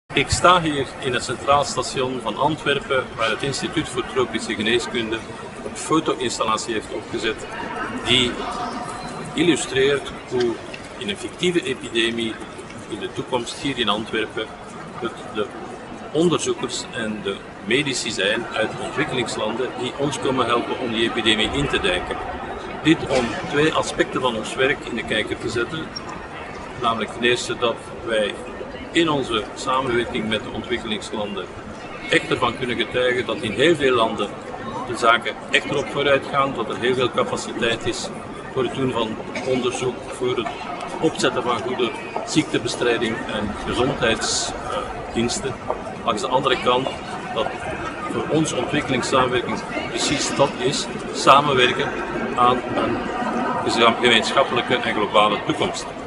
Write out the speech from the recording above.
Ik sta hier in het Centraal Station van Antwerpen, waar het Instituut voor Tropische Geneeskunde een foto-installatie heeft opgezet die illustreert hoe in een fictieve epidemie in de toekomst hier in Antwerpen de onderzoekers en de medici zijn uit ontwikkelingslanden die ons komen helpen om die epidemie in te dijken. Dit om twee aspecten van ons werk in de kijker te zetten. Namelijk ten eerste dat wij in onze samenwerking met de ontwikkelingslanden echt ervan kunnen getuigen dat in heel veel landen de zaken echt erop vooruit gaan, dat er heel veel capaciteit is voor het doen van onderzoek, voor het opzetten van goede ziektebestrijding en gezondheidsdiensten. Langs de andere kant dat voor ons ontwikkelingssamenwerking precies dat is, samenwerken aan een gemeenschappelijke en globale toekomst.